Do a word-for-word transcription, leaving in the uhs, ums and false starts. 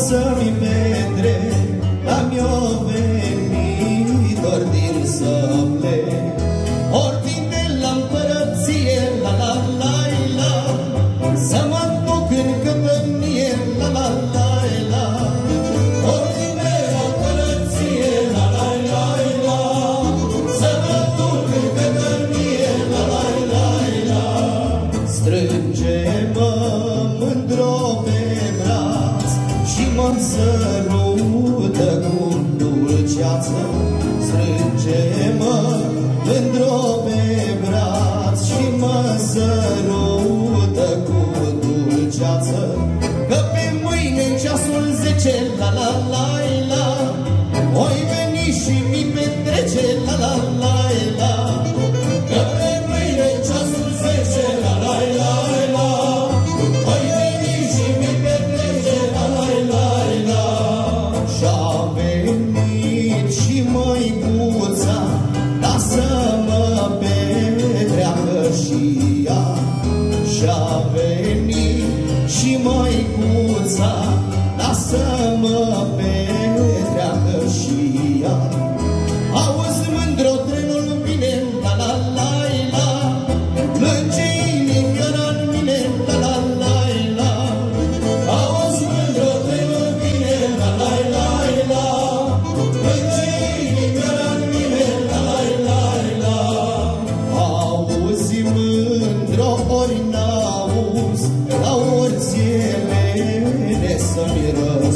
să-mi petrec, dar mi-o venit ordin să plec. Ordin de la împărăție, la la la la, să mă duc în căpănie, la la la la. Ordin de la împărăție, la la la la, să mă duc în căpănie, la la la la. Strânge-mă mândro pe braț și mă sărută cu dulceață. Strânge-mă mândro pe braț și mă sărută cu dulceață. Că pe mâine în ceasul zece, la la la la, oi veni și mi petrece, la la la la. Că pe mâine în ceasul zece, la la la la, oi veni și mi petrece, la la la la. Și-a venit și măicuța, da să mă petreacă și ea. Și-a venit și măicuța, da să mă petreacă și ea. Auzi mândro, trenul vine, la la la la, plânge inimioara în mine, la la la la. Auzi mândro, trenul vine, la la la la, plânge inimioara în mine, la la la la. Auzi mândro, ori n-auzi, la orice mene să-mi rău.